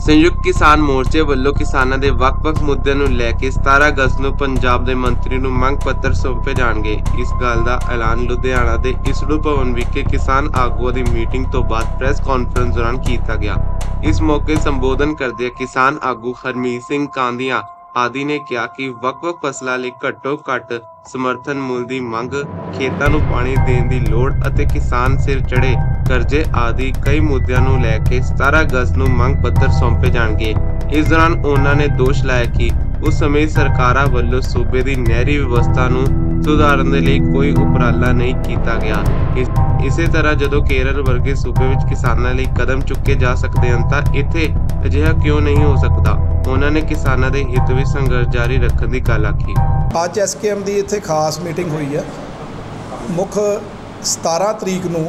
संयुक्त किसान मोर्चे ਵੱਲੋਂ ਕਿਸਾਨਾਂ ਦੇ ਵੱਖ-ਵੱਖ ਮੁੱਦਿਆਂ ਨੂੰ ਲੈ ਕੇ 17 ਅਗਸਤ ਨੂੰ ਪੰਜਾਬ ਦੇ ਮੰਤਰੀ ਨੂੰ ਮੰਗ ਪੱਤਰ ਸੌਂਪੇ ਜਾਣਗੇ। ਇਸ ਗੱਲ ਦਾ ਐਲਾਨ ਲੁਧਿਆਣਾ ਦੇ ਇਸੜੂ ਭਵਨ ਵਿਖੇ ਕਿਸਾਨ ਆਗੂਆਂ ਦੀ ਮੀਟਿੰਗ ਤੋਂ ਬਾਅਦ ਪ੍ਰੈਸ ਕਾਨਫਰੰਸ ਦੌਰਾਨ ਕੀਤਾ ਗਿਆ। ਇਸ ਮੌਕੇ ਸੰਬੋਧਨ ਕਰਦਿਆਂ ਕਿਸਾਨ ਆਗੂ ਹਰਮੀਤ ਸਿੰਘ ਕਾਂਦੀਆਂ ਆਦਿ ਨੇ ਕਿਹਾ ਕਿ ਵੱਖ-ਵੱਖ ਫਸਲਾਂ ਲਈ ਘੱਟੋ-ਘੱਟ ਸਮਰਥਨ ਮੁੱਲ ਦੀ ਮੰਗ, ਖੇਤਾਂ ਨੂੰ ਪਾਣੀ ਦੇਣ ਦੀ ਲੋੜ ਅਤੇ ਕਿਸਾਨ ਸਿਰ ਚੜ੍ਹੇ ਕਰਜ਼ੇ ਆਦਿ ਕਈ ਮੁੱਦਿਆਂ ਨੂੰ ਲੈ ਕੇ 17 ਅਗਸਤ ਨੂੰ ਮੰਗ ਪੱਤਰ ਸੌਂਪੇ ਜਾਣਗੇ। ਇਸ ਦੌਰਾਨ ਉਹਨਾਂ ਨੇ ਦੋਸ਼ ਲਾਇਆ ਕਿ ਉਸ ਸਮੇਂ ਸਰਕਾਰਾਂ ਵੱਲੋਂ ਸੂਬੇ ਦੀ ਨਹਿਰੀ ਵਿਵਸਥਾ ਨੂੰ ਸੁਧਾਰਨ ਦੇ ਲਈ ਕੋਈ ਉਪਰਾਲਾ ਨਹੀਂ ਕੀਤਾ ਗਿਆ। ਇਸੇ ਤਰ੍ਹਾਂ ਜਦੋਂ ਕੇਰਲ ਵਰਗੇ ਸੂਬੇ ਵਿੱਚ ਕਿਸਾਨਾਂ ਲਈ ਕਦਮ ਚੁੱਕੇ ਜਾ ਸਕਦੇ ਹਨ ਤਾਂ ਇੱਥੇ ਅਜਿਹਾ ਕਿਉਂ ਨਹੀਂ ਹੋ ਸਕਦਾ। ਉਹਨਾਂ ਨੇ ਕਿਸਾਨਾਂ ਦੇ ਹਿੱਤ ਵਿੱਚ ਸੰਘਰਸ਼ ਜਾਰੀ ਰੱਖਣ ਦੀ ਗੱਲ ਆਖੀ। ਅੱਜ ਐਸਕੇਐਮ ਦੀ ਇੱਥੇ ਖਾਸ ਮੀਟਿੰਗ ਹੋਈ ਹੈ। ਮੁੱਖ 17 ਤਰੀਕ ਨੂੰ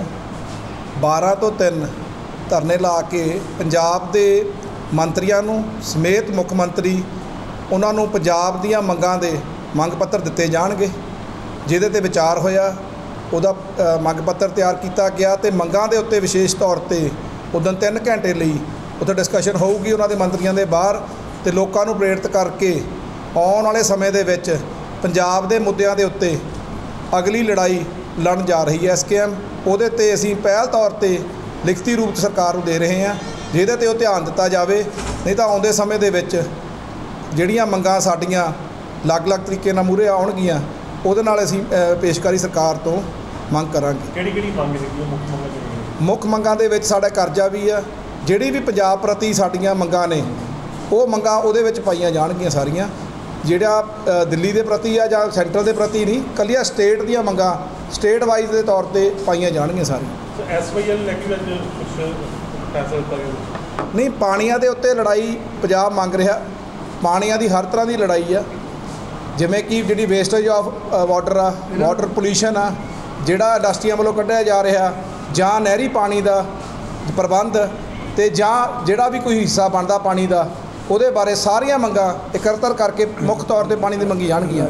12 ਤੋਂ 3 ਧਰਨੇ ਲਾ ਕੇ ਪੰਜਾਬ ਦੇ ਮੰਤਰੀਆਂ ਨੂੰ ਸਮੇਤ ਮੁੱਖ ਮੰਤਰੀ ਉਹਨਾਂ ਨੂੰ ਪੰਜਾਬ ਦੀਆਂ ਮੰਗਾਂ ਦੇ ਮੰਗ ਪੱਤਰ ਦਿੱਤੇ ਜਾਣਗੇ। ਜਿਹਦੇ ਤੇ ਵਿਚਾਰ ਹੋਇਆ ਉਹਦਾ ਮੰਗ ਪੱਤਰ ਤਿਆਰ ਕੀਤਾ ਗਿਆ ਤੇ ਮੰਗਾਂ ਦੇ ਉੱਤੇ ਵਿਸ਼ੇਸ਼ ਤੌਰ ਤੇ ਉਦੋਂ 3 ਘੰਟੇ ਲਈ ਉੱਥੇ ਡਿਸਕਸ਼ਨ ਹੋਊਗੀ ਉਹਨਾਂ ਦੇ ਮੰਤਰੀਆਂ ਦੇ ਬਾਹਰ ਤੇ ਲੋਕਾਂ ਨੂੰ ਪ੍ਰੇਰਿਤ ਕਰਕੇ ਆਉਣ ਵਾਲੇ ਸਮੇਂ ਦੇ ਵਿੱਚ ਪੰਜਾਬ ਦੇ ਮੁੱਦਿਆਂ ਦੇ ਉੱਤੇ ਅਗਲੀ ਲੜਾਈ ਲੜਨ ਜਾ ਰਹੀ ਹੈ ਐਸਕੇਐਮ। ਉਹਦੇ ਤੇ ਅਸੀਂ ਪਹਿਲ ਤੌਰ ਤੇ ਲਿਖਤੀ ਰੂਪ ਸਰਕਾਰ ਨੂੰ ਦੇ ਰਹੇ ਹਾਂ, ਜਿਹਦੇ ਤੇ ਉਹ ਧਿਆਨ ਦਿੱਤਾ ਜਾਵੇ। ਨਹੀਂ ਤਾਂ ਆਉਂਦੇ ਸਮੇਂ ਦੇ ਵਿੱਚ ਜਿਹੜੀਆਂ ਮੰਗਾਂ ਸਾਡੀਆਂ ਅਲੱਗ-ਅਲੱਗ ਤਰੀਕੇ ਨਾਲ ਮੂਹਰੇ ਆਉਣਗੀਆਂ ਉਹਦੇ ਨਾਲ ਅਸੀਂ ਪੇਸ਼ਕਾਰੀ ਸਰਕਾਰ ਤੋਂ ਮੰਗ ਕਰਾਂਗੇ। ਕਿਹੜੀ ਮੰਗ ਹੈਗੀ ਮੁੱਖ ਮੰਗਾਂ? ਮੁੱਖ ਮੰਗਾਂ ਦੇ ਵਿੱਚ ਸਾਡਾ ਕਰਜ਼ਾ ਵੀ ਆ। ਜਿਹੜੀ ਵੀ ਪੰਜਾਬ ਪ੍ਰਤੀ ਸਾਡੀਆਂ ਮੰਗਾਂ ਨੇ ਉਹ ਮੰਗਾਂ ਉਹਦੇ ਵਿੱਚ ਪਾਈਆਂ ਜਾਣਗੀਆਂ ਸਾਰੀਆਂ। ਜਿਹੜਾ ਦਿੱਲੀ ਦੇ ਪ੍ਰਤੀ ਆ ਜਾਂ ਸੈਂਟਰ ਦੇ ਪ੍ਰਤੀ ਨਹੀਂ, ਇਕੱਲੀਆਂ ਸਟੇਟ ਦੀਆਂ ਮੰਗਾਂ ਸਟੇਟ ਵਾਈਜ਼ ਦੇ ਤੌਰ ਤੇ ਪਾਈਆਂ ਜਾਣਗੀਆਂ ਸਾਰੀਆਂ। ਐਸਵਾਈਐਲ ਲੈ ਕੇ ਕੁਝ ਫੈਸਲਾ ਦਿੱਤਾ ਗਿਆ ਨਹੀਂ, ਪਾਣੀਆਂ ਦੇ ਉੱਤੇ ਲੜਾਈ ਪੰਜਾਬ ਮੰਗ ਰਿਹਾ। ਪਾਣੀਆਂ ਦੀ ਹਰ ਤਰ੍ਹਾਂ ਦੀ ਲੜਾਈ ਆ, ਜਿਵੇਂ ਕਿ ਜਿਹੜੀ ਵੇਸਟੇਜ ਆਫ ਵਾਟਰ ਆ, ਵਾਟਰ ਪੋਲਿਊਸ਼ਨ ਆ, ਜਿਹੜਾ ਇੰਡਸਟਰੀਆਂ ਵੱਲੋਂ ਕੱਢਿਆ ਜਾ ਰਿਹਾ, ਜਾਂ ਨਹਿਰੀ ਪਾਣੀ ਦਾ ਪ੍ਰਬੰਧ ਤੇ ਜਾਂ ਜਿਹੜਾ ਵੀ ਕੋਈ ਹਿੱਸਾ ਬਣਦਾ ਪਾਣੀ ਦਾ, ਉਹਦੇ ਬਾਰੇ ਸਾਰੀਆਂ ਮੰਗਾਂ ਇਕੱਤਰ ਕਰਕੇ ਮੁੱਖ ਤੌਰ ਤੇ ਪਾਣੀ ਦੀ ਮੰਗੀ ਜਾਣਗੀਆਂ।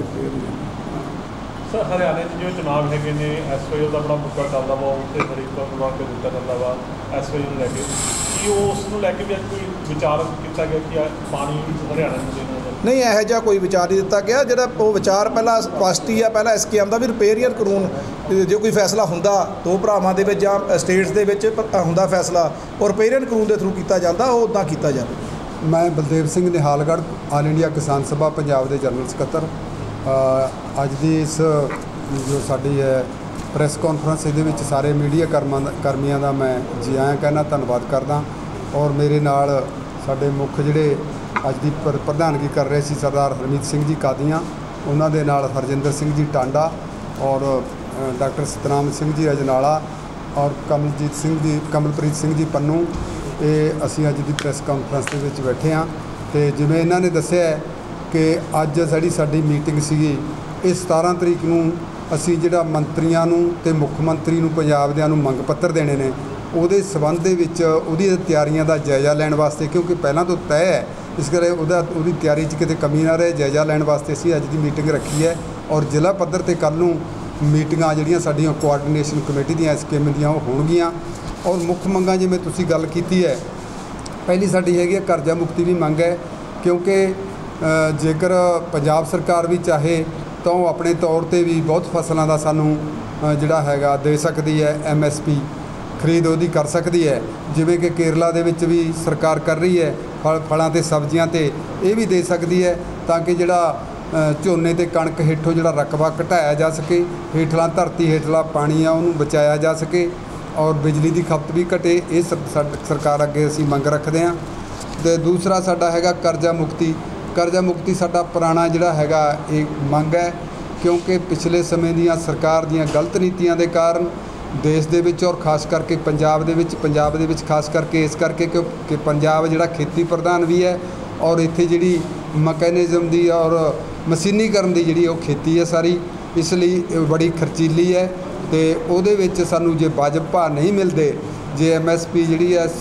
ਸਰ, ਹਰਿਆਣੇ 'ਚ ਜਿਵੇਂ ਚੁਣਾਵ ਹੈਗੇ ਨੇ, ਐਸਵਾਈਐਲ ਦਾ ਬੜਾ ਮੁੱਦਾ ਚੱਲਦਾ ਵਾ, ਉੱਥੇ ਹਰੀਕਾ ਕਰਵਾ ਕੇ ਦਿੱਤਾ ਜਾਂਦਾ ਵਾ ਐਸਵਾਈਐਲ ਨੂੰ ਲੈ ਕੇ। ਕੀ ਉਸ ਨੂੰ ਲੈ ਕੇ ਵੀ ਅੱਜ ਕੋਈ ਵਿਚਾਰ ਕੀਤਾ ਗਿਆ ਕਿ ਪਾਣੀ ਹਰਿਆਣਾ ਨੂੰ ਦੇਣਾ? ਨਹੀਂ, ਇਹੋ ਜਿਹਾ ਕੋਈ ਵਿਚਾਰ ਨਹੀਂ ਦਿੱਤਾ ਗਿਆ। ਜਿਹੜਾ ਉਹ ਵਿਚਾਰ ਪਹਿਲਾਂ ਸਪਸ਼ਟ ਹੀ ਆ। ਪਹਿਲਾਂ ਐਸਕੇਐਮ ਦਾ ਵੀ ਰਿਪੇਰੀਅਨ ਕਾਨੂੰਨ, ਜੇ ਕੋਈ ਫੈਸਲਾ ਹੁੰਦਾ ਦੋ ਭਰਾਵਾਂ ਦੇ ਵਿੱਚ ਜਾਂ ਸਟੇਟਸ ਦੇ ਵਿੱਚ ਹੁੰਦਾ ਫੈਸਲਾ, ਉਹ ਰਿਪੇਰੀਅਨ ਕਾਨੂੰਨ ਦੇ ਥਰੂ ਕੀਤਾ ਜਾਂਦਾ, ਉਹ ਉੱਦਾਂ ਕੀਤਾ ਜਾਵੇ। ਮੈਂ ਬਲਦੇਵ ਸਿੰਘ ਨਿਹਾਲਗੜ੍ਹ, ਆਲ ਇੰਡੀਆ ਕਿਸਾਨ ਸਭਾ ਪੰਜਾਬ ਦੇ ਜਨਰਲ ਸਕੱਤਰ। ਅੱਜ ਦੀ ਇਸ ਜੋ ਸਾਡੀ ਹੈ ਪ੍ਰੈਸ ਕਾਨਫਰੰਸ, ਇਹਦੇ ਵਿੱਚ ਸਾਰੇ ਮੀਡੀਆ ਕਰਮੀਆਂ ਦਾ ਮੈਂ ਜੀ ਆਇਆਂ ਕਹਿਣਾ, ਧੰਨਵਾਦ ਕਰਦਾ। ਔਰ ਮੇਰੇ ਨਾਲ ਸਾਡੇ ਮੁੱਖ ਜਿਹੜੇ ਅੱਜ ਦੀ ਪ੍ਰਧਾਨਗੀ ਕਰ ਰਹੇ ਸੀ ਸਰਦਾਰ ਹਰਮੀਤ ਸਿੰਘ ਜੀ ਕਾਦੀਆਂ, ਉਹਨਾਂ ਦੇ ਨਾਲ ਹਰਜਿੰਦਰ ਸਿੰਘ ਜੀ ਟਾਂਡਾ ਔਰ ਡਾਕਟਰ ਸਤਨਾਮ ਸਿੰਘ ਜੀ ਅਜਨਾਲਾ ਔਰ ਕਮਲਪ੍ਰੀਤ ਸਿੰਘ ਜੀ ਪੰਨੂ, ਇਹ ਅਸੀਂ ਅੱਜ ਦੀ ਪ੍ਰੈਸ ਕਾਨਫਰੰਸ ਦੇ ਵਿੱਚ ਬੈਠੇ ਹਾਂ। ਅਤੇ ਜਿਵੇਂ ਇਹਨਾਂ ਨੇ ਦੱਸਿਆ ਕਿ ਅੱਜ ਸਾਡੀ ਮੀਟਿੰਗ ਸੀਗੀ, ਇਹ 17 ਤਰੀਕ ਨੂੰ ਅਸੀਂ ਜਿਹੜਾ ਮੰਤਰੀਆਂ ਨੂੰ ਅਤੇ ਮੁੱਖ ਮੰਤਰੀ ਨੂੰ ਪੰਜਾਬ ਦਿਆਂ ਨੂੰ ਮੰਗ ਪੱਤਰ ਦੇਣੇ ਨੇ, ਉਹਦੇ ਸਬੰਧ ਦੇ ਵਿੱਚ ਉਹਦੀ ਤਿਆਰੀਆਂ ਦਾ ਜਾਇਜ਼ਾ ਲੈਣ ਵਾਸਤੇ, ਕਿਉਂਕਿ ਪਹਿਲਾਂ ਤੋਂ ਤੈਅ ਹੈ, ਇਸ ਕਰਕੇ ਉਹਦੀ ਤਿਆਰੀ 'ਚ ਕਿਤੇ ਕਮੀ ਨਾ ਰਹੇ, ਜਾਇਜ਼ਾ ਲੈਣ ਵਾਸਤੇ ਅਸੀਂ ਅੱਜ ਦੀ ਮੀਟਿੰਗ ਰੱਖੀ ਹੈ। ਔਰ ਜ਼ਿਲ੍ਹਾ ਪੱਧਰ 'ਤੇ ਕੱਲ੍ਹ ਨੂੰ ਮੀਟਿੰਗਾਂ ਜਿਹੜੀਆਂ ਸਾਡੀਆਂ ਕੋਆਰਡੀਨੇਸ਼ਨ ਕਮੇਟੀ ਦੀਆਂ ਐਸਕੇਐਮ ਦੀਆਂ ਉਹ ਹੋਣਗੀਆਂ। ਔਰ ਮੁੱਖ ਮੰਗਾਂ ਜਿਵੇਂ ਤੁਸੀਂ ਗੱਲ ਕੀਤੀ ਹੈ, ਪਹਿਲੀ ਸਾਡੀ ਹੈਗੀ ਹੈ ਕਰਜ਼ਾ ਮੁਕਤੀ ਦੀ ਮੰਗ ਹੈ, ਕਿਉਂਕਿ ਜੇਕਰ ਪੰਜਾਬ ਸਰਕਾਰ ਵੀ ਚਾਹੇ ਤਾਂ ਉਹ ਆਪਣੇ ਤੌਰ 'ਤੇ ਵੀ ਬਹੁਤ ਫਸਲਾਂ ਦਾ ਸਾਨੂੰ ਜਿਹੜਾ ਹੈਗਾ ਦੇ ਸਕਦੀ ਹੈ, MSP ਖਰੀਦ ਉਹਦੀ ਕਰ ਸਕਦੀ ਹੈ, ਜਿਵੇਂ ਕਿ ਕੇਰਲਾ ਦੇ ਵਿੱਚ ਵੀ ਸਰਕਾਰ ਕਰ ਰਹੀ ਹੈ। ਫਲਾਂ ਅਤੇ ਸਬਜ਼ੀਆਂ 'ਤੇ ਇਹ ਵੀ ਦੇ ਸਕਦੀ ਹੈ, ਤਾਂ ਕਿ ਜਿਹੜਾ ਝੋਨੇ ਅਤੇ ਕਣਕ ਹੇਠੋਂ ਜਿਹੜਾ ਰਕਬਾ ਘਟਾਇਆ ਜਾ ਸਕੇ, ਹੇਠਲਾ ਧਰਤੀ ਹੇਠਲਾ ਪਾਣੀ ਆ ਉਹਨੂੰ ਬਚਾਇਆ ਜਾ ਸਕੇ, ਔਰ ਬਿਜਲੀ ਦੀ ਖਪਤ ਵੀ ਘਟੇ। ਇਹ ਸਰਕਾਰ ਅੱਗੇ ਅਸੀਂ ਮੰਗ ਰੱਖਦੇ ਹਾਂ। ਅਤੇ ਦੂਸਰਾ ਸਾਡਾ ਹੈਗਾ ਕਰਜ਼ਾ ਮੁਕਤੀ। ਕਰਜ਼ਾ ਮੁਕਤੀ ਸਾਡਾ ਪੁਰਾਣਾ ਜਿਹੜਾ ਹੈਗਾ ਇਹ ਮੰਗ ਹੈ, ਕਿਉਂਕਿ ਪਿਛਲੇ ਸਮੇਂ ਦੀਆਂ ਸਰਕਾਰ ਦੀਆਂ ਗਲਤ ਨੀਤੀਆਂ ਦੇ ਕਾਰਨ ਦੇਸ਼ ਦੇ ਵਿੱਚ ਔਰ ਖਾਸ ਕਰਕੇ ਪੰਜਾਬ ਦੇ ਵਿੱਚ ਖਾਸ ਕਰਕੇ ਇਸ ਕਰਕੇ ਕਿ ਪੰਜਾਬ ਜਿਹੜਾ ਖੇਤੀ ਪ੍ਰਧਾਨ ਵੀ ਹੈ, ਔਰ ਇੱਥੇ ਜਿਹੜੀ ਮਕੈਨਿਜ਼ਮ ਦੀ ਔਰ ਮਸ਼ੀਨੀਕਰਨ ਦੀ ਜਿਹੜੀ ਉਹ ਖੇਤੀ ਹੈ ਸਾਰੀ, ਇਸ ਲਈ ਬੜੀ ਖਰਚੀਲੀ ਹੈ। ਅਤੇ ਉਹਦੇ ਵਿੱਚ ਸਾਨੂੰ ਜੇ ਵਾਜਬ ਭਾਅ ਨਹੀਂ ਮਿਲਦੇ, ਜੇ MSP ਜਿਹੜੀ ਹੈ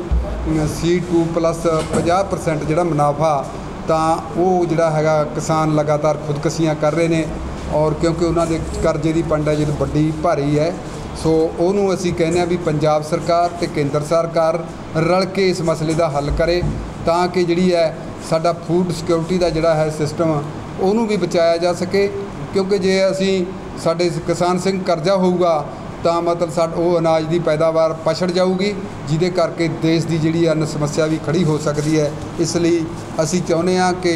C2 ਪਲੱਸ 50% ਜਿਹੜਾ ਮੁਨਾਫਾ, ਤਾਂ ਉਹ ਜਿਹੜਾ ਹੈਗਾ ਕਿਸਾਨ ਲਗਾਤਾਰ ਖੁਦਕਸ਼ੀਆਂ ਕਰ ਰਹੇ ਨੇ। ਔਰ ਕਿਉਂਕਿ ਉਹਨਾਂ ਦੇ ਕਰਜ਼ੇ ਦੀ ਪੰਡ ਹੈ ਜਿਹੜੀ ਵੱਡੀ ਭਾਰੀ ਹੈ, ਸੋ ਉਹਨੂੰ ਅਸੀਂ ਕਹਿੰਦੇ ਹਾਂ ਵੀ ਪੰਜਾਬ ਸਰਕਾਰ ਅਤੇ ਕੇਂਦਰ ਸਰਕਾਰ ਰਲ ਕੇ ਇਸ ਮਸਲੇ ਦਾ ਹੱਲ ਕਰੇ। ਤਾਂ ਕਿ ਜਿਹੜੀ ਹੈ ਸਾਡਾ ਫੂਡ ਸਿਕਿਉਰਿਟੀ ਦਾ ਜਿਹੜਾ ਹੈ ਸਿਸਟਮ ਉਹਨੂੰ ਵੀ ਬਚਾਇਆ ਜਾ ਸਕੇ। ਕਿਉਂਕਿ ਜੇ ਅਸੀਂ ਸਾਡੇ ਕਿਸਾਨ ਸਿੰਘ ਕਰਜ਼ਾ ਹੋਊਗਾ ਤਾਂ ਮਤਲਬ ਉਹ ਅਨਾਜ ਦੀ ਪੈਦਾਵਾਰ ਪਛੜ ਜਾਊਗੀ, ਜਿਹਦੇ ਕਰਕੇ ਦੇਸ਼ ਦੀ ਜਿਹੜੀ ਅੰਨ ਸਮੱਸਿਆ ਵੀ ਖੜੀ ਹੋ ਸਕਦੀ ਹੈ। ਇਸ ਲਈ ਅਸੀਂ ਚਾਹੁੰਦੇ ਹਾਂ ਕਿ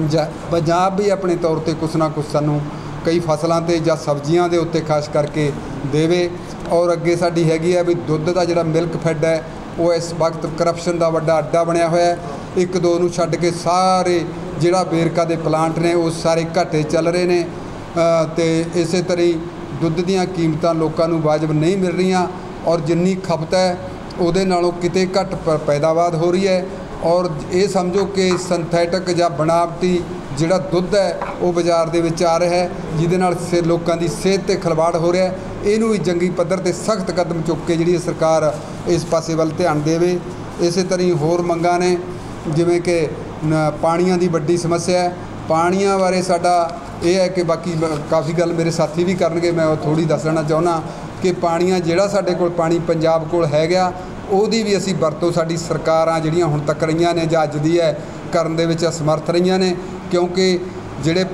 ਪੰਜਾਬ ਵੀ ਆਪਣੇ ਤੌਰ 'ਤੇ ਕੁਛ ਨਾ ਕੁਛ ਸਾਨੂੰ ਕਈ ਫਸਲਾਂ 'ਤੇ ਜਾਂ ਸਬਜ਼ੀਆਂ ਦੇ ਉੱਤੇ ਖਾਸ ਕਰਕੇ ਦੇਵੇ। ਔਰ ਅੱਗੇ ਸਾਡੀ ਹੈਗੀ ਹੈ ਵੀ ਦੁੱਧ ਦਾ ਜਿਹੜਾ ਮਿਲਕ ਫੈਡ ਹੈ ਉਹ ਇਸ ਵਕਤ ਕਰਪਸ਼ਨ ਦਾ ਵੱਡਾ ਅੱਡਾ ਬਣਿਆ ਹੋਇਆ ਹੈ। 1-2 ਨੂੰ ਛੱਡ ਕੇ ਸਾਰੇ ਜਿਹੜਾ ਵੇਰਕਾ ਦੇ ਪਲਾਂਟ ਨੇ ਉਹ ਸਾਰੇ ਘਾਟੇ ਚੱਲ ਰਹੇ ਨੇ ਅਤੇ ਇਸੇ ਤਰ੍ਹਾਂ ਹੀ ਦੁੱਧ ਦੀਆਂ ਕੀਮਤਾਂ ਲੋਕਾਂ ਨੂੰ ਵਾਜਬ ਨਹੀਂ ਮਿਲ ਰਹੀਆਂ ਔਰ ਜਿੰਨੀ ਖਪਤ ਹੈ ਉਹਦੇ ਨਾਲੋਂ ਕਿਤੇ ਘੱਟ ਪੈਦਾਵਾਰ ਹੋ ਰਹੀ ਹੈ। ਔਰ ਇਹ ਸਮਝੋ ਕਿ ਸਿੰਥੈਟਿਕ ਜਾਂ ਬਣਾਵਟੀ ਜਿਹੜਾ ਦੁੱਧ ਹੈ ਉਹ ਬਾਜ਼ਾਰ ਦੇ ਵਿੱਚ ਆ ਰਿਹਾ ਹੈ, ਜਿਹਦੇ ਨਾਲ ਲੋਕਾਂ ਦੀ ਸਿਹਤ 'ਤੇ ਖਿਲਵਾੜ ਹੋ ਰਿਹਾ ਹੈ। ਇਹਨੂੰ ਵੀ ਜੰਗੀ ਪੱਧਰ 'ਤੇ ਸਖਤ ਕਦਮ ਚੁੱਕ ਕੇ ਜਿਹੜੀ ਸਰਕਾਰ ਇਸ ਪਾਸੇ ਵੱਲ ਧਿਆਨ ਦੇਵੇ। ਇਸੇ ਤਰ੍ਹਾਂ ਹੀ ਹੋਰ ਮੰਗਾਂ ਨੇ, ਜਿਵੇਂ ਕਿ ਪਾਣੀਆਂ ਦੀ ਵੱਡੀ ਸਮੱਸਿਆ ਹੈ। ਪਾਣੀਆਂ ਬਾਰੇ ਸਾਡਾ ਇਹ ਹੈ ਕਿ ਬਾਕੀ ਕਾਫੀ ਗੱਲ ਮੇਰੇ ਸਾਥੀ ਵੀ ਕਰਨਗੇ, ਮੈਂ ਉਹ ਥੋੜ੍ਹੀ ਦੱਸ ਦੇਣਾ ਚਾਹੁੰਦਾ ਕਿ ਪਾਣੀਆਂ ਜਿਹੜਾ ਸਾਡੇ ਕੋਲ ਪਾਣੀ ਪੰਜਾਬ ਕੋਲ ਹੈਗਾ ਉਹਦੀ ਵੀ ਅਸੀਂ ਵਰਤੋਂ ਸਾਡੀ ਸਰਕਾਰਾਂ ਜਿਹੜੀਆਂ ਹੁਣ ਤੱਕ ਰਹੀਆਂ ਨੇ ਜਾਂ ਅੱਜ ਦੀ ਹੈ ਕਰਨ ਦੇ ਵਿੱਚ ਅਸਮਰਥ ਰਹੀਆਂ ਨੇ। ਕਿਉਂਕਿ ਜਿਹੜੇ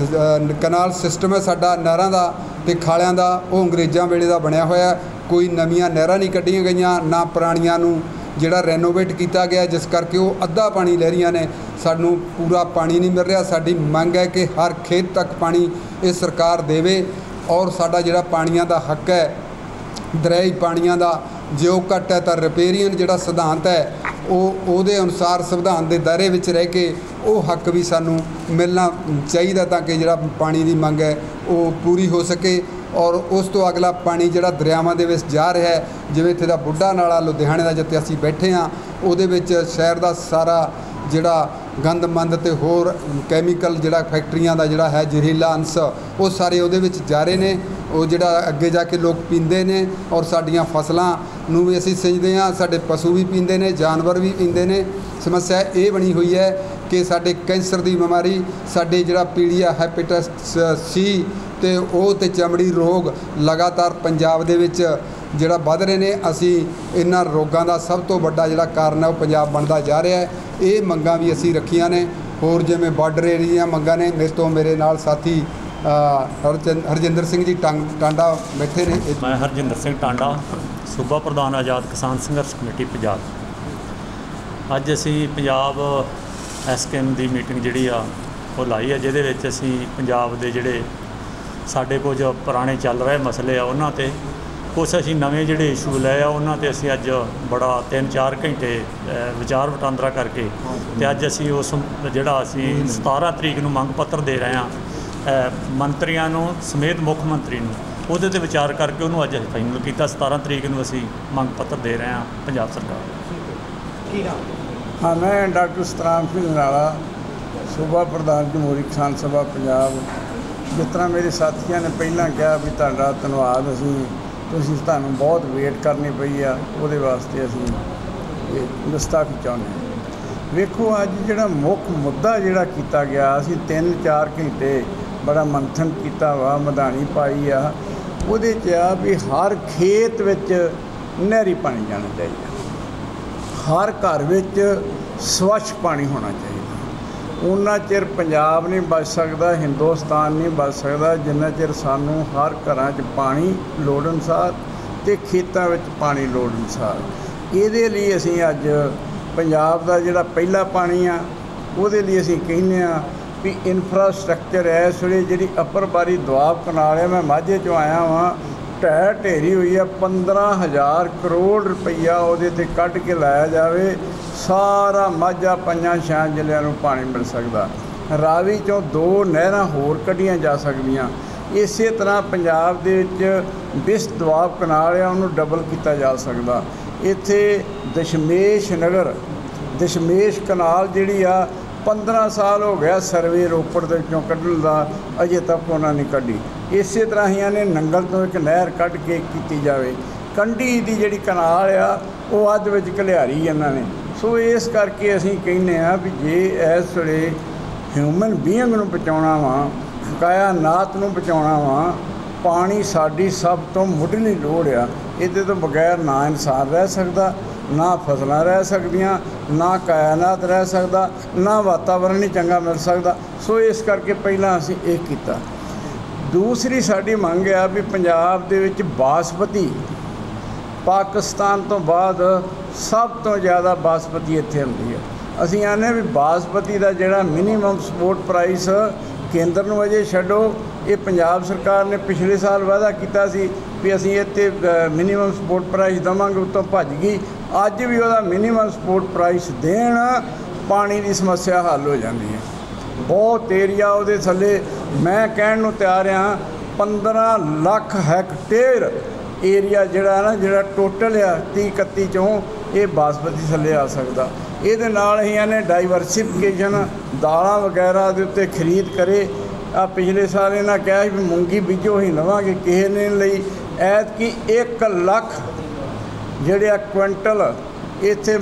ਕਨਾਲ ਸਿਸਟਮ ਹੈ ਸਾਡਾ ਨਹਿਰਾਂ ਦਾ ਅਤੇ ਖਾਲਿਆਂ ਦਾ ਉਹ ਅੰਗਰੇਜ਼ਾਂ ਵੇਲੇ ਦਾ ਬਣਿਆ ਹੋਇਆ। ਕੋਈ ਨਵੀਆਂ ਨਹਿਰਾਂ ਨਹੀਂ ਕੱਢੀਆਂ ਗਈਆਂ, ਨਾ ਪੁਰਾਣੀਆਂ ਨੂੰ ਜਿਹੜਾ ਰੈਨੋਵੇਟ ਕੀਤਾ ਗਿਆ, ਜਿਸ ਕਰਕੇ ਉਹ ਅੱਧਾ ਪਾਣੀ ਲੈ ਰਹੀਆਂ ਨੇ। ਸਾਨੂੰ ਪੂਰਾ ਪਾਣੀ ਨਹੀਂ ਮਿਲ ਰਿਹਾ। ਸਾਡੀ ਮੰਗ ਹੈ ਕਿ ਹਰ ਖੇਤ ਤੱਕ ਪਾਣੀ ਇਹ ਸਰਕਾਰ ਦੇਵੇ ਔਰ ਸਾਡਾ ਜਿਹੜਾ ਪਾਣੀਆਂ ਦਾ ਹੱਕ ਹੈ, ਦਰਿਆਈ ਪਾਣੀਆਂ ਦਾ, ਜੇ ਉਹ ਘੱਟ ਹੈ ਤਾਂ ਰਿਪੇਰੀਅਨ ਜਿਹੜਾ ਸਿਧਾਂਤ ਹੈ ਉਹਦੇ ਅਨੁਸਾਰ ਸੰਵਿਧਾਨ ਦੇ ਦਾਇਰੇ ਵਿੱਚ ਰਹਿ ਕੇ ਉਹ ਹੱਕ ਵੀ ਸਾਨੂੰ ਮਿਲਣਾ ਚਾਹੀਦਾ ਤਾਂ ਕਿ ਜਿਹੜਾ ਪਾਣੀ ਦੀ ਮੰਗ ਹੈ ਉਹ ਪੂਰੀ ਹੋ ਸਕੇ। ਔਰ ਉਸ ਤੋਂ ਅਗਲਾ ਪਾਣੀ ਜਿਹੜਾ ਦਰਿਆਵਾਂ ਦੇ ਵਿੱਚ ਜਾ ਰਿਹਾ ਹੈ, ਜਿਵੇਂ ਇੱਥੇ ਦਾ ਬੁੱਢਾ ਨਾਲਾ ਲੁਧਿਆਣੇ ਦਾ ਜਿੱਥੇ ਅਸੀਂ ਬੈਠੇ ਹਾਂ, ਉਹਦੇ ਵਿੱਚ ਸ਼ਹਿਰ ਦਾ ਸਾਰਾ ਜਿਹੜਾ ਗੰਦ ਮੰਦ ਅਤੇ ਹੋਰ ਕੈਮੀਕਲ ਜਿਹੜਾ ਫੈਕਟਰੀਆਂ ਦਾ ਜਿਹੜਾ ਹੈ ਜ਼ਹਿਰੀਲਾ ਅੰਸ਼ ਉਹ ਸਾਰੇ ਉਹਦੇ ਵਿੱਚ ਜਾ ਰਹੇ ਨੇ। ਉਹ ਜਿਹੜਾ ਅੱਗੇ ਜਾ ਕੇ ਲੋਕ ਪੀਂਦੇ ਨੇ ਔਰ ਸਾਡੀਆਂ ਫਸਲਾਂ ਨੂੰ ਵੀ ਅਸੀਂ ਸਿੰਜਦੇ ਹਾਂ, ਸਾਡੇ ਪਸ਼ੂ ਵੀ ਪੀਂਦੇ ਨੇ, ਜਾਨਵਰ ਵੀ ਪੀਂਦੇ ਨੇ। ਸਮੱਸਿਆ ਇਹ ਬਣੀ ਹੋਈ ਹੈ ਕਿ ਸਾਡੇ ਕੈਂਸਰ ਦੀ ਬਿਮਾਰੀ, ਸਾਡੇ ਜਿਹੜਾ ਪੀਲੀਆ ਹੈਪੇਟਾਈਟਸ ਸੀ ਅਤੇ ਉਹ ਅਤੇ ਚਮੜੀ ਰੋਗ ਲਗਾਤਾਰ ਪੰਜਾਬ ਦੇ ਵਿੱਚ ਜਿਹੜਾ ਵੱਧ ਰਹੇ ਨੇ। ਅਸੀਂ ਇਹਨਾਂ ਰੋਗਾਂ ਦਾ ਸਭ ਤੋਂ ਵੱਡਾ ਜਿਹੜਾ ਕਾਰਨ ਹੈ ਉਹ ਪੰਜਾਬ ਬਣਦਾ ਜਾ ਰਿਹਾ ਹੈ। ਇਹ ਮੰਗਾਂ ਵੀ ਅਸੀਂ ਰੱਖੀਆਂ ਨੇ। ਹੋਰ ਜਿਵੇਂ ਬਾਰਡਰ ਏਰੀਆ ਮੰਗਾਂ ਨੇ, ਮੇਰੇ ਨਾਲ ਸਾਥੀ ਹਰਜਿੰਦਰ ਸਿੰਘ ਜੀ ਟਾਂਡਾ ਬੈਠੇ ਨੇ। ਮੈਂ ਹਰਜਿੰਦਰ ਸਿੰਘ ਟਾਂਡਾ, ਸੂਬਾ ਪ੍ਰਧਾਨ ਆਜ਼ਾਦ ਕਿਸਾਨ ਸੰਘਰਸ਼ ਕਮੇਟੀ ਪੰਜਾਬ। ਅੱਜ ਅਸੀਂ ਪੰਜਾਬ ਐਸਕੇਐਮ ਦੀ ਮੀਟਿੰਗ ਜਿਹੜੀ ਆ ਉਹ ਲਾਈ ਹੈ, ਜਿਹਦੇ ਵਿੱਚ ਅਸੀਂ ਪੰਜਾਬ ਦੇ ਜਿਹੜੇ ਸਾਡੇ ਕੁਝ ਪੁਰਾਣੇ ਚੱਲ ਰਹੇ ਮਸਲੇ ਆ ਉਹਨਾਂ 'ਤੇ, ਕੁਛ ਅਸੀਂ ਨਵੇਂ ਜਿਹੜੇ ਇਸ਼ੂ ਲਏ ਆ ਉਹਨਾਂ 'ਤੇ ਅਸੀਂ ਅੱਜ ਬੜਾ 3-4 ਘੰਟੇ ਵਿਚਾਰ ਵਟਾਂਦਰਾ ਕਰਕੇ ਅਤੇ ਅੱਜ ਅਸੀਂ ਉਸ ਜਿਹੜਾ ਅਸੀਂ 17 ਤਰੀਕ ਨੂੰ ਮੰਗ ਪੱਤਰ ਦੇ ਰਹੇ ਹਾਂ ਮੰਤਰੀਆਂ ਨੂੰ ਸਮੇਤ ਮੁੱਖ ਮੰਤਰੀ ਨੂੰ, ਉਹਦੇ 'ਤੇ ਵਿਚਾਰ ਕਰਕੇ ਉਹਨੂੰ ਅੱਜ ਅਸੀਂ ਫਾਈਨਲ ਕੀਤਾ। 17 ਤਰੀਕ ਨੂੰ ਅਸੀਂ ਮੰਗ ਪੱਤਰ ਦੇ ਰਹੇ ਹਾਂ ਪੰਜਾਬ ਸਰਕਾਰ। ਹਾਂ, ਮੈਂ ਡਾਕਟਰ ਸਤਰਾਮ ਸਿੰਘ ਨਾਲਾ, ਸੂਬਾ ਪ੍ਰਧਾਨ ਜਮਹੂਰੀ ਕਿਸਾਨ ਸਭਾ ਪੰਜਾਬ। ਜਿਸ ਤਰ੍ਹਾਂ ਮੇਰੇ ਸਾਥੀਆਂ ਨੇ ਪਹਿਲਾਂ ਕਿਹਾ ਵੀ ਤੁਹਾਡਾ ਧੰਨਵਾਦ, ਤੁਹਾਨੂੰ ਬਹੁਤ ਵੇਟ ਕਰਨੀ ਪਈ ਆ, ਉਹਦੇ ਵਾਸਤੇ ਅਸੀਂ ਇਹ ਗੁਸਤਾਖੀ ਚਾਹੁੰਦੇ ਹਾਂ। ਵੇਖੋ, ਅੱਜ ਜਿਹੜਾ ਮੁੱਖ ਮੁੱਦਾ ਜਿਹੜਾ ਕੀਤਾ ਗਿਆ, ਅਸੀਂ 3-4 ਘੰਟੇ ਬੜਾ ਮੰਥਨ ਕੀਤਾ ਵਾ, ਮਧਾਣੀ ਪਾਈ ਆ। ਉਹਦੇ 'ਚ ਆ ਵੀ ਹਰ ਖੇਤ ਵਿੱਚ ਨਹਿਰੀ ਪਾਣੀ ਜਾਣਾ ਚਾਹੀਦਾ, ਹਰ ਘਰ ਵਿੱਚ ਸਵੱਛ ਪਾਣੀ ਹੋਣਾ ਚਾਹੀਦਾ। ਉਨਾ ਚਿਰ ਪੰਜਾਬ ਨਹੀਂ ਬਚ ਸਕਦਾ, ਹਿੰਦੁਸਤਾਨ ਨਹੀਂ ਬਚ ਸਕਦਾ, ਜਿੰਨਾ ਚਿਰ ਸਾਨੂੰ ਹਰ ਘਰਾਂ 'ਚ ਪਾਣੀ ਲੋੜ ਅਨੁਸਾਰ ਅਤੇ ਖੇਤਾਂ ਵਿੱਚ ਪਾਣੀ ਲੋੜ ਅਨੁਸਾਰ। ਇਹਦੇ ਲਈ ਅਸੀਂ ਅੱਜ ਪੰਜਾਬ ਦਾ ਜਿਹੜਾ ਪਹਿਲਾ ਪਾਣੀ ਆ ਉਹਦੇ ਲਈ ਅਸੀਂ ਕਹਿੰਦੇ ਹਾਂ ਵੀ ਇਨਫਰਾਸਟਰਕਚਰ ਹੈ। ਇਸ ਵੇਲੇ ਜਿਹੜੀ ਅੱਪਰ ਬਾਰੀ ਦੁਆਬ ਕਨਾਲ ਹੈ, ਮੈਂ ਮਾਝੇ 'ਚੋਂ ਆਇਆ ਵਾਂ, ਢੇਰੀ ਹੋਈ ਆ। 15,000 ਕਰੋੜ ਰੁਪਈਆ ਉਹਦੇ 'ਤੇ ਕੱਢ ਕੇ ਲਾਇਆ ਜਾਵੇ, ਸਾਰਾ ਮਾਝਾ 5-6 ਜ਼ਿਲ੍ਹਿਆਂ ਨੂੰ ਪਾਣੀ ਮਿਲ ਸਕਦਾ। ਰਾਵੀ 'ਚੋਂ 2 ਨਹਿਰਾਂ ਹੋਰ ਕੱਢੀਆਂ ਜਾ ਸਕਦੀਆਂ। ਇਸੇ ਤਰ੍ਹਾਂ ਪੰਜਾਬ ਦੇ ਵਿੱਚ ਬਿਸ ਦੁਆਬ ਕਨਾਲ ਆ, ਉਹਨੂੰ ਡਬਲ ਕੀਤਾ ਜਾ ਸਕਦਾ। ਇੱਥੇ ਦਸ਼ਮੇਸ਼ ਕਨਾਲ ਜਿਹੜੀ ਆ 15 ਸਾਲ ਹੋ ਗਿਆ ਸਰਵੇ ਰੋਪੜ ਦੇ ਵਿੱਚੋਂ ਕੱਢਣ ਦਾ, ਅਜੇ ਤੱਕ ਉਹਨਾਂ ਨੇ ਕੱਢੀ। ਇਸੇ ਤਰ੍ਹਾਂ ਹੀ ਨੇ ਨੰਗਲ ਤੋਂ ਇੱਕ ਨਹਿਰ ਕੱਢ ਕੇ ਕੀਤੀ ਜਾਵੇ। ਕੰਢੀ ਦੀ ਜਿਹੜੀ ਕਨਾਲ ਆ ਉਹ ਅੱਧ ਵਿੱਚ ਘਲਿਆਰੀ ਇਹਨਾਂ ਨੇ। ਸੋ ਇਸ ਕਰਕੇ ਅਸੀਂ ਕਹਿੰਦੇ ਹਾਂ ਵੀ ਜੇ ਇਸ ਵੇਲੇ ਹਿਊਮਨ ਬੀਇੰਗ ਨੂੰ ਬਚਾਉਣਾ ਵਾ, ਕਾਇਨਾਤ ਨੂੰ ਬਚਾਉਣਾ ਵਾ, ਪਾਣੀ ਸਾਡੀ ਸਭ ਤੋਂ ਮੁੱਢਲੀ ਲੋੜ ਆ। ਇਹਦੇ ਤੋਂ ਬਗੈਰ ਨਾ ਇਨਸਾਨ ਰਹਿ ਸਕਦਾ, ना फसलां रह सकदियां, ना कायनात रह सकदा, ना वातावरण ही चंगा मिल सकदा। सो इस करके पहलां असीं ये कीता। दूसरी साडी मंग आ भी पंजाब दे विच बासमती पाकिस्तान तो बाद सब तो ज़्यादा बासमती इत्थे हुंदी है। ਅਸੀਂ ਆਨੇ ਵੀ ਬਾਸਮਤੀ ਦਾ ਜਿਹੜਾ ਮਿਨੀਮਮ ਸਪੋਰਟ ਪ੍ਰਾਈਸ ਕੇਂਦਰ ਨੂੰ ਅਜੇ ਛੱਡੋ, ਇਹ ਪੰਜਾਬ ਸਰਕਾਰ ਨੇ ਪਿਛਲੇ ਸਾਲ ਵਾਅਦਾ ਕੀਤਾ ਸੀ ਵੀ ਅਸੀਂ ਇੱਥੇ ਮਿਨੀਮਮ ਸਪੋਰਟ ਪ੍ਰਾਈਸ ਦੇਵਾਂਗੇ, ਉੱਤੋਂ ਭੱਜ ਗਈ। ਅੱਜ ਵੀ ਉਹਦਾ ਮਿਨੀਮਮ ਸਪੋਰਟ ਪ੍ਰਾਈਸ ਦੇਣ, ਪਾਣੀ ਦੀ ਸਮੱਸਿਆ ਹੱਲ ਹੋ ਜਾਂਦੀ ਹੈ। ਬਹੁਤ ਏਰੀਆ ਉਹਦੇ ਥੱਲੇ ਮੈਂ ਕਹਿਣ ਨੂੰ ਤਿਆਰ ਹਾਂ 15 ਲੱਖ ਹੈਕਟੇਅਰ ਏਰੀਆ ਜਿਹੜਾ ਟੋਟਲ ਆ 30-31 ਚੋਂ ਇਹ ਬਾਸਮਤੀ ਥੱਲੇ ਆ ਸਕਦਾ। ਇਹਦੇ ਨਾਲ ਅਸੀਂ ਇਹਨੇ ਡਾਈਵਰਸੀਫਿਕੇਸ਼ਨ ਦਾਲਾਂ ਵਗੈਰਾ ਦੇ ਉੱਤੇ ਖਰੀਦ ਕਰੇ। ਆ ਪਿਛਲੇ ਸਾਲ ਇਹਨਾਂ ਕਿਹਾ ਵੀ ਮੂੰਗੀ ਬੀਜੋ ਅਸੀਂ ਲਵਾਂਗੇ, ਕਿਸੇ ਨੇ ਲਈ ਐਤਕੀ 1 ਲੱਖ ਜਿਹੜੇ ਆ ਕੁਇੰਟਲ ਇੱਥੇ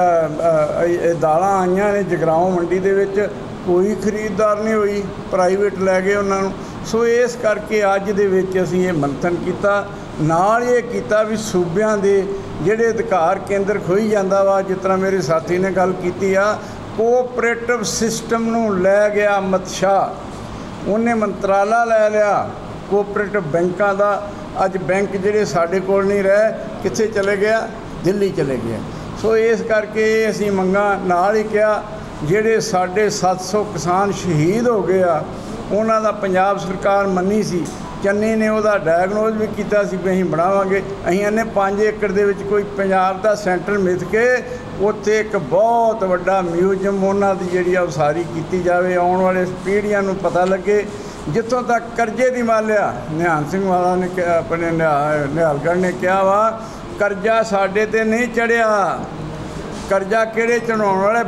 ਦਾਲਾਂ ਆਈਆਂ ਨੇ ਜਗਰਾਓਂ ਮੰਡੀ ਦੇ ਵਿੱਚ, ਕੋਈ ਖਰੀਦਦਾਰ ਨਹੀਂ ਹੋਈ, ਪ੍ਰਾਈਵੇਟ ਲੈ ਗਏ ਉਹਨਾਂ ਨੂੰ। ਸੋ ਇਸ ਕਰਕੇ ਅੱਜ ਦੇ ਵਿੱਚ ਅਸੀਂ ਇਹ ਮੰਥਨ ਕੀਤਾ। ਨਾਲ ਇਹ ਕੀਤਾ ਵੀ ਸੂਬਿਆਂ ਦੇ ਜਿਹੜੇ ਅਧਿਕਾਰ ਕੇਂਦਰ ਖੋਈ ਜਾਂਦਾ ਵਾ, ਜਿਸ ਤਰ੍ਹਾਂ ਮੇਰੇ ਸਾਥੀ ਨੇ ਗੱਲ ਕੀਤੀ ਆ, ਕੋਆਪਰੇਟਿਵ ਸਿਸਟਮ ਨੂੰ ਲੈ ਗਿਆ ਅਮਿਤ ਸ਼ਾਹ, ਉਹਨੇ ਮੰਤਰਾਲਾ ਲੈ ਲਿਆ ਕੋਆਪਰੇਟਿਵ ਬੈਂਕਾਂ ਦਾ। ਅੱਜ ਬੈਂਕ ਜਿਹੜੇ ਸਾਡੇ ਕੋਲ ਨਹੀਂ ਰਹੇ, ਕਿੱਥੇ ਚਲੇ ਗਿਆ? ਦਿੱਲੀ ਚਲੇ ਗਿਆ। ਸੋ ਇਸ ਕਰਕੇ ਅਸੀਂ ਮੰਗਾਂ ਨਾਲ ਹੀ ਕਿਹਾ ਜਿਹੜੇ ਸਾਡੇ 700 ਕਿਸਾਨ ਸ਼ਹੀਦ ਹੋ ਗਏ ਆ, ਉਹਨਾਂ ਦਾ ਪੰਜਾਬ ਸਰਕਾਰ ਮੰਨੀ ਸੀ। ਚੰਨੀ ਨੇ ਉਹਦਾ ਡਾਇਗਨੋਜ਼ ਵੀ ਕੀਤਾ ਸੀ ਵੀ ਅਸੀਂ ਬਣਾਵਾਂਗੇ। ਅਸੀਂ ਇਹਨੇ 5 ਏਕੜ ਦੇ ਵਿੱਚ ਕੋਈ ਪੰਜਾਬ ਦਾ ਸੈਂਟਰ ਮਿਥ ਕੇ ਉੱਥੇ ਇੱਕ ਬਹੁਤ ਵੱਡਾ ਮਿਊਜ਼ੀਅਮ ਉਹਨਾਂ ਦੀ ਜਿਹੜੀ ਆ ਉਸਾਰੀ ਕੀਤੀ ਜਾਵੇ। ਆਉਣ ਵਾਲੇ ਪੀੜ੍ਹੀਆਂ ਨੂੰ ਪਤਾ ਲੱਗੇ। ਜਿੱਥੋਂ ਤੱਕ ਕਰਜ਼ੇ ਦੀ ਮਾਲਿਆ, ਨਿਹਾਲ ਸਿੰਘ ਵਾਲਾ ਨੇ ਆਪਣੇ ਨਿਹਾਲਗੜ੍ਹ ਨੇ ਕਿਹਾ ਵਾ, ਕਰਜ਼ਾ ਸਾਡੇ 'ਤੇ ਨਹੀਂ ਚੜ੍ਹਿਆ। ਕਰਜ਼ਾ ਕਿਹੜੇ ਚੜਾਉਣ ਵਾਲੇ?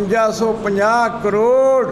5250 ਕਰੋੜ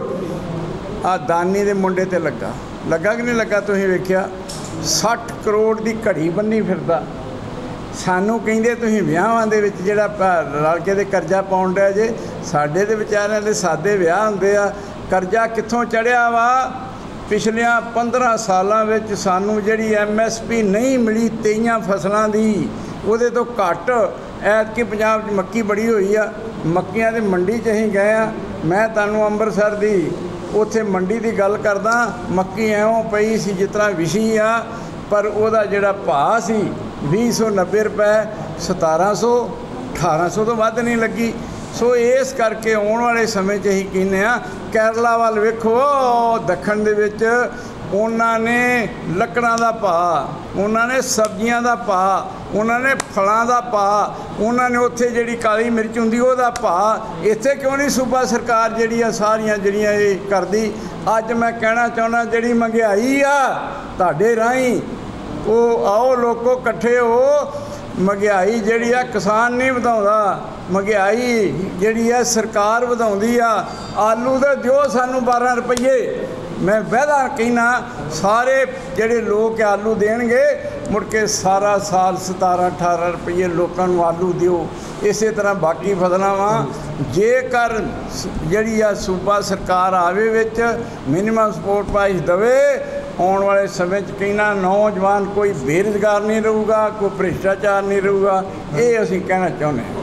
ਆ ਦਾਨੀ ਦੇ ਮੁੰਡੇ 'ਤੇ ਲੱਗਾ ਕਿ ਨਹੀਂ ਲੱਗਾ? ਤੁਸੀਂ ਵੇਖਿਆ 60 ਕਰੋੜ ਦੀ ਘੜੀ ਬੰਨੀ ਫਿਰਦਾ। ਸਾਨੂੰ ਕਹਿੰਦੇ ਤੁਸੀਂ ਵਿਆਹਾਂ ਦੇ ਵਿੱਚ ਜਿਹੜਾ ਰਲ ਕੇ ਦੇ ਕਰਜ਼ਾ ਪਾਉਣ ਡਿਆ ਜੇ। ਸਾਡੇ ਦੇ ਵਿਚਾਰਿਆਂ ਦੇ ਸਾਦੇ ਵਿਆਹ ਹੁੰਦੇ ਆ। ਕਰਜ਼ਾ ਕਿੱਥੋਂ ਚੜ੍ਹਿਆ ਵਾ? ਪਿਛਲਿਆਂ 15 ਸਾਲਾਂ ਵਿੱਚ ਸਾਨੂੰ ਜਿਹੜੀ MSP ਨਹੀਂ ਮਿਲੀ 23 ਫਸਲਾਂ ਦੀ, ਉਹਦੇ ਤੋਂ ਘੱਟ। ਐਤਕੀ ਪੰਜਾਬ 'ਚ ਮੱਕੀ ਬੜੀ ਹੋਈ ਆ। ਮੱਕੀਆਂ ਦੀ ਮੰਡੀ 'ਚ ਅਸੀਂ ਗਏ ਆ। ਮੈਂ ਤੁਹਾਨੂੰ ਅੰਮ੍ਰਿਤਸਰ ਦੀ ਉੱਥੇ ਮੰਡੀ ਦੀ ਗੱਲ ਕਰਦਾ। ਮੱਕੀ ਐਵੇਂ ਪਈ ਸੀ ਜਿਸ ਤਰ੍ਹਾਂ ਵਿਛੀ ਆ, ਪਰ ਉਹਦਾ ਜਿਹੜਾ ਭਾਅ ਸੀ 2090 ਰੁਪਏ, 1700 1800 ਤੋਂ ਵੱਧ ਨਹੀਂ ਲੱਗੀ। ਸੋ ਇਸ ਕਰਕੇ ਆਉਣ ਵਾਲੇ ਸਮੇਂ 'ਚ ਅਸੀਂ ਕਹਿੰਦੇ ਹਾਂ ਕੇਰਲਾ ਵੱਲ ਵੇਖੋ, ਦੱਖਣ ਦੇ ਵਿੱਚ ਉਹਨਾਂ ਨੇ ਲੱਕੜਾਂ ਦਾ ਭਾਅ, ਉਹਨਾਂ ਨੇ ਸਬਜ਼ੀਆਂ ਦਾ ਭਾਅ, ਉਹਨਾਂ ਨੇ ਫਲਾਂ ਦਾ ਭਾਅ, ਉਹਨਾਂ ਨੇ ਉੱਥੇ ਜਿਹੜੀ ਕਾਲੀ ਮਿਰਚ ਹੁੰਦੀ ਉਹਦਾ ਭਾਅ। ਇੱਥੇ ਕਿਉਂ ਨਹੀਂ ਸੂਬਾ ਸਰਕਾਰ ਜਿਹੜੀ ਆ ਸਾਰੀਆਂ ਜਿਹੜੀਆਂ ਇਹ ਕਰਦੀ? ਅੱਜ ਮੈਂ ਕਹਿਣਾ ਚਾਹੁੰਦਾ ਜਿਹੜੀ ਮਹਿੰਗਾਈ ਆ ਤੁਹਾਡੇ ਰਾਹੀਂ, ਉਹ ਆਓ ਲੋਕੋ ਇਕੱਠੇ ਹੋ। ਮਹਿੰਗਾਈ ਜਿਹੜੀ ਆ ਕਿਸਾਨ ਨਹੀਂ ਵਧਾਉਂਦਾ, ਮਹਿੰਗਾਈ ਜਿਹੜੀ ਆ ਸਰਕਾਰ ਵਧਾਉਂਦੀ ਆ। ਆਲੂ ਦੇ ਦਿਓ ਸਾਨੂੰ 12 ਰੁਪਈਏ। ਮੈਂ ਵਾਅਦਾ ਕਹਿਣਾ ਸਾਰੇ ਜਿਹੜੇ ਲੋਕ ਆਲੂ ਦੇਣਗੇ, ਮੁੜ ਕੇ ਸਾਰਾ ਸਾਲ 17-18 ਰੁਪਈਏ ਲੋਕਾਂ ਨੂੰ ਆਲੂ ਦਿਓ। ਇਸੇ ਤਰ੍ਹਾਂ ਬਾਕੀ ਫਸਲਾਂ ਵਾ। ਜੇਕਰ ਜਿਹੜੀ ਆ ਸੂਬਾ ਸਰਕਾਰ ਆਵੇ ਵਿੱਚ ਮਿਨੀਮਮ ਸਪੋਰਟ ਪ੍ਰਾਈਸ ਦੇਵੇ, ਆਉਣ ਵਾਲੇ ਸਮੇਂ 'ਚ ਕਹਿਣਾ ਨੌਜਵਾਨ ਕੋਈ ਬੇਰੁਜ਼ਗਾਰ ਨਹੀਂ ਰਹੂਗਾ, ਕੋਈ ਭ੍ਰਿਸ਼ਟਾਚਾਰ ਨਹੀਂ ਰਹੂਗਾ। ਇਹ ਅਸੀਂ ਕਹਿਣਾ ਚਾਹੁੰਦੇ ਹਾਂ।